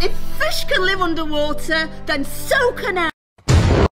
If fish can live underwater, then so can I.